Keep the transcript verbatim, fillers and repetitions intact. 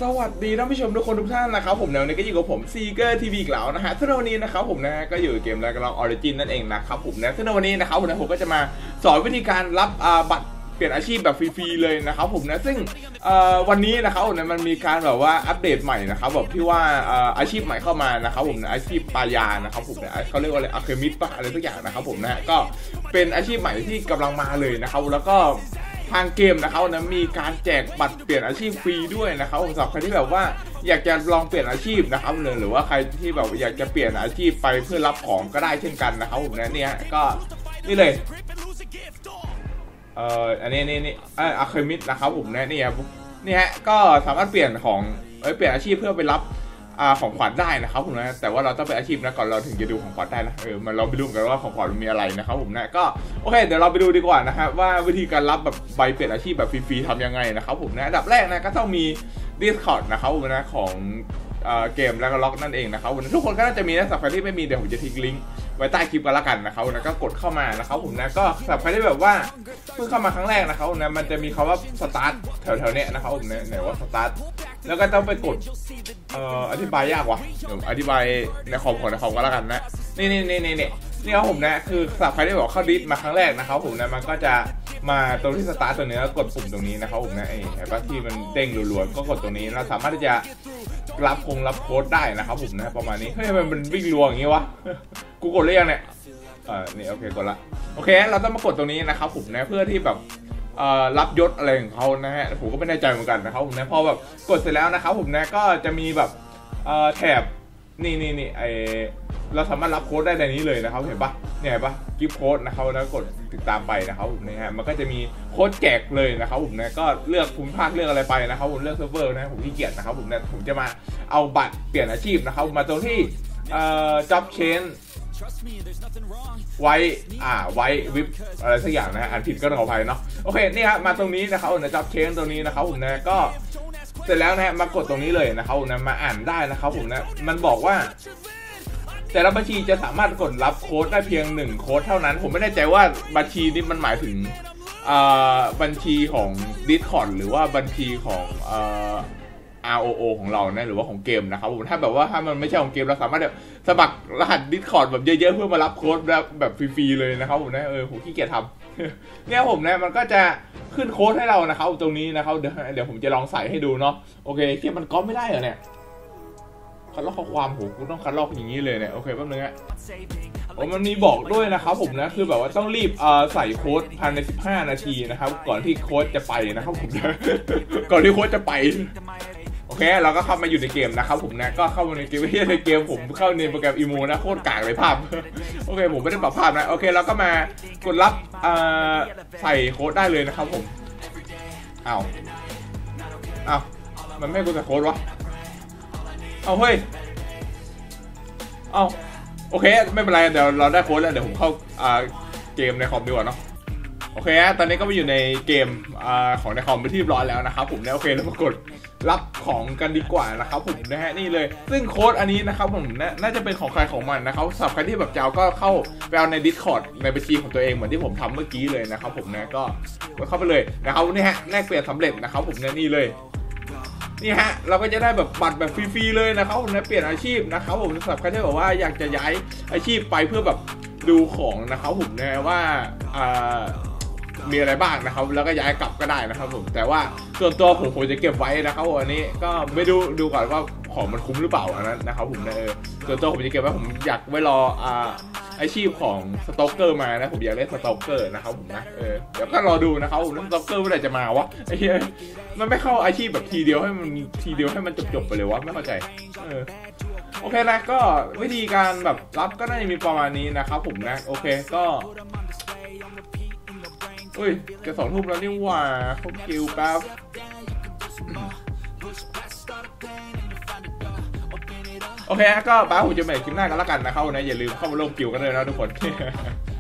สวัสดีท่านผู้ชมทุกคนทุกท่านนะครับผมในวันนี้ก็อยู่กับผมซีเกอร์ทีวีอีกแล้วนะฮะซึ่งในวันนี้นะครับผมนะก็อยู่เกมแล้วก็ลองออริจินนั่นเองนะครับผมนะซึ่งในวันนี้นะครับผมนะผมก็จะมาสอนวิธีการรับบัตรเปลี่ยนอาชีพแบบฟรีๆเลยนะครับผมนะซึ่งวันนี้นะครับผมนะมันมีการแบบว่าอัปเดตใหม่นะครับแบบที่ว่าอาชีพใหม่เข้ามานะครับผมนะอาชีพปายานะครับผมนะเขาเรียกว่าอะไรอะเคมิสปะอะไรสักอย่างนะครับผมนะก็เป็นอาชีพใหม่ที่กำลังมาเลยนะครับแล้วก็ทางเกมนะครับนะมีการแจกบัตรเปลี่ยนอาชีพฟรีด้วยนะครับผมสำหรับใครที่แบบว่าอยากจะลองเปลี่ยนอาชีพนะครับหรือว่าใครที่แบบอยากจะเปลี่ยนอาชีพไปเพื่อรับของก็ได้เช่นกันนะครับผมนะเนี่ยก็นี่เลยเอ่ออันนี้นี่นี่อะเคมิสนะครับผมนะนี่ครับนี่ฮะก็สามารถเปลี่ยนของเอ้ยเปลี่ยนอาชีพเพื่อไปรับของขวัญได้นะครับผมนะแต่ว่าเราต้องเป็นอาชีพนะก่อนเราถึงจะดูของขวัญได้นะเออมันเราไปดูกันว่าของขวัญมีอะไรนะครับผมนะก็โอเคเดี๋ยวเราไปดูดีกว่านะครับว่าวิธีการรับแบบใบเปลี่ยนอาชีพแบบฟรีๆทำยังไงนะครับผมนะอันดับแรกนะก็ต้องมี Discord นะครับผมนะของเกมแล้วก็ล็อกนั่นเองนะครับทุกคนก็น่าจะมีนะสำหรับใครที่ไม่มีเดี๋ยวผมจะทิ้งลิงก์ไว้ใต้คลิปกันละกันนะครับนะก็กดเข้ามานะครับผมนะก็สำหรับใครที่แบบว่าเพิ่งเข้ามาครั้งแรกนะครับนะมันจะมีคำว่าสตาร์ทแถวๆเนี้ยนะครับผมเนี่ยไหนว่าสตาร์ทแล้วก็ต้องไปกดเอ่ออธิบายยากว่ะเดี๋ยวอธิบายในคอมของในคอมก็แล้วกันนะนี่นี่นี่นี่นี่ครับผมนะคือสำหรับใครที่บอกเข้าดิสมาครั้งแรกนะครับผมนะมันก็จะมาตรงที่สตาร์ทตัวนี้แล้วกดปุ่มตรงนี้นะครับผมนะไอ้เห็นป่ะที่มันเด้งรัวๆก็กดตรงนี้เราสามารถที่จะรับคงรับโค้ดได้นะครับผมนะประมาณนี้เฮ้ยมันมันวิ่งรัวอย่างงี้วะกูกดเรียงเนี่ยเออนี่โอเคกดละโอเคเราต้องมากดตรงนี้นะครับผมนะเพื่อที่แบบรับยศอะไรของเขานะฮะผมก็ไม่แน่ใจเหมือนกันนะครับผมนะพอแบบกดเสร็จแล้วนะครับผมนะก็จะมีแบบแถบนี่นี่นี่ไอเราสามารถรับโค้ดได้ในนี้เลยนะครับเห็นปะเนี่ยเห็นปะกิฟต์โค้ดนะครับแล้วกดติดตามไปนะครับผมนะฮะมันก็จะมีโค้ดแจกเลยนะครับผมนะก็เลือกภูมิภาคเลือกอะไรไปนะครับผมเลือกเซิร์ฟเวอร์นะผมขี้เกียจนะครับผมนะผมจะมาเอาบัตรเปลี่ยนอาชีพนะครับมาตรงที่เอ่อ job change ไว้อ่าไว้วิบอะไรสักอย่างนะอ่านผิดก็ต้องขออภัยเนาะโอเคนี่ครับมาตรงนี้นะครับนะ job change ตรงนี้นะครับผมนะก็เสร็จแล้วนะมากดตรงนี้เลยนะครับผมนะมาอ่านได้นะครับผมนะมันบอกว่าแต่ละบัญชีจะสามารถกดรับโค้ดได้เพียงหนึ่งโค้ดเท่านั้นผมไม่แน่ใจว่าบัญชีนี้มันหมายถึงบัญชีของ Discord หรือว่าบัญชีของ อาร์ โอ โอ ของเรานะหรือว่าของเกมนะครับผมถ้าแบบว่าถ้ามันไม่ใช่ของเกมเราสามารถแบบสมัครรหัส Discord แบบเยอะๆเพื่อมารับโค้ดแบบแบบฟรีๆเลยนะครับผมนะเออผมขี้เกียจทำเนี่ยผมนะมันก็จะขึ้นโค้ดให้เรานะครับตรงนี้นะครับเดี๋ยวเดี๋ยวผมจะลองใส่ให้ดูเนาะโอเคเกมมันก๊อปไม่ได้เหรอเนี่ยคัดลอกข้อความโหกูต้องคัดลอกอย่างนี้เลยเนี่ยโอเคแป๊บนึงฮะโอ้มันมีบอกด้วยนะครับผมนะคือแบบว่าต้องรีบเอ่อใส่โค้ดภายในสิบห้านาทีนะครับก่อนที่โค้ดจะไปนะครับผมนะก่อนที่โค้ดจะไปโอเคเราก็เข้ามาอยู่ในเกมนะครับผมนะก็เข้ามาในเกมไม่ใช่ในเกมผมเข้าในโปรแกรมอีโมนะโคตรกากเลยภาพโอเคผมไม่ได้ปรับภาพนะโอเคเราก็มากดรับเอ่อใส่โค้ดได้เลยนะครับผมอ้าวอ้าวมันไม่ให้กูใส่โค้ดวะเอาเฮ้ยเอาโอเคไม่เป็นไรเดี๋ยวเราได้โค้ดแล้วเดี๋ยวผมเข้าเกมในคอมดีกว่าเนาะโอเคตอนนี้ก็มาอยู่ในเกมของในคอมไปที่เรียบร้อยแล้วนะครับผมเนี่ยโอเคเรามากดรับของกันดีกว่านะครับผมนะฮะนี่เลยซึ่งโค้ดอันนี้นะครับผมน่าจะเป็นของใครของมันนะครับสำหรับใครที่แบบเจ้าก็เข้าไปเอาใน Discord ในบัญชีของตัวเองเหมือนที่ผมทำเมื่อกี้เลยนะครับผมนะก็เข้าไปเลยนะครับนี่ฮะแลกเปลี่ยนสำเร็จนะครับผมเนี่ยนี่เลยนี่ฮะเราก็จะได้แบบบัตรแบบฟรีๆเลยนะครับผมนะเปลี่ยนอาชีพนะครับผมสำหรับใครที่บอกว่าอยากจะย้ายอาชีพไปเพื่อแบบดูของนะครับผมนะว่ามีอะไรบ้างนะครับแล้วก็ย้ายกลับก็ได้นะครับผมแต่ว่าส่วนตัวผมผมจะเก็บไว้นะครับวันนี้ก็ไม่ดูดูก่อนว่าของมันคุ้มหรือเปล่าอันนั้นนะครับผมนะเออส่วนตัวผมจะเก็บไว้ผมอยากไว้รออาชีพของสต็อกเกอร์มานะผมอยากเล่นสต็อกเกอร์นะครับผมนะเออเดี๋ยวก็รอดูนะครับผมสต็อกเกอร์เมื่อไหร่จะมาวะไอ้เหี้ยมันไม่เข้าอาชีพแบบทีเดียวให้มันทีเดียวให้มันจบๆไปเลยวะไม่เข้าใจเออโอเคนะก็วิธีการแบบรับก็น่าจะมีประมาณนี้นะครับผมนะโอเคก็อุ้ยจะสองทุ่มแล้วนี่หว่าเขาคิวแป๊บโอเคก็ป้าผมจะไปคลิปหน้ากันแล้วกันนะครับนะอย่าลืมเข้ามาร่วมกิวกันเลยนะทุกคน